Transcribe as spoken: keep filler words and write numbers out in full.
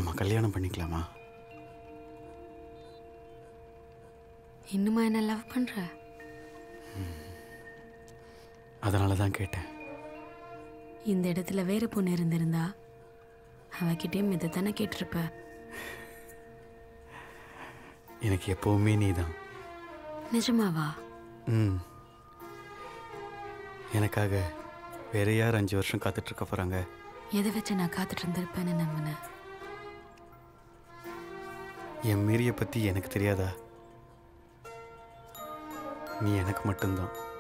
நம்ம கல்யாணம் பண்ணிக்கலாமா? இன்னுமா என்ன லவ் பண்ற? அதனால தான் கேட்டேன். இந்த இடத்துல வேற பொண்ணு இருந்திருந்தா அவகிட்டயும் இதை தானே கேட்டிருப்ப. எனக்கு எப்பவுமே நீ தான். நிஜமாவா? ம். எனக்காக வேற யார் அஞ்சு வருஷம் காத்துட்டு இருக்க போறாங்க? எதை வச்சு நான் காத்துட்டு இருந்திருப்பேன்னு நம்பினேன். என் மீறிய பத்தி எனக்கு தெரியாதா? நீ எனக்கு மட்டும்தான்.